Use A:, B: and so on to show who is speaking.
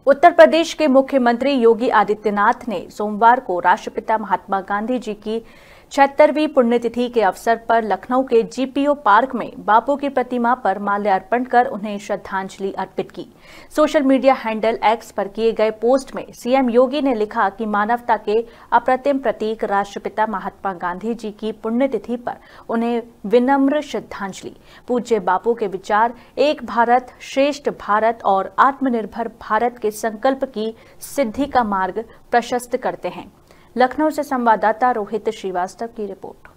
A: उत्तर प्रदेश के मुख्यमंत्री योगी आदित्यनाथ ने सोमवार को राष्ट्रपिता महात्मा गांधी जी की 76वीं पुण्यतिथि के अवसर पर लखनऊ के जीपीओ पार्क में बापू की प्रतिमा पर माल्यार्पण कर उन्हें श्रद्धांजलि अर्पित की। सोशल मीडिया हैंडल एक्स पर किए गए पोस्ट में सीएम योगी ने लिखा कि मानवता के अप्रतिम प्रतीक राष्ट्रपिता महात्मा गांधी जी की पुण्यतिथि पर उन्हें विनम्र श्रद्धांजलि। पूज्य बापू के विचार एक भारत श्रेष्ठ भारत और आत्मनिर्भर भारत के संकल्प की सिद्धि का मार्ग प्रशस्त करते हैं। लखनऊ से संवाददाता रोहित श्रीवास्तव की रिपोर्ट।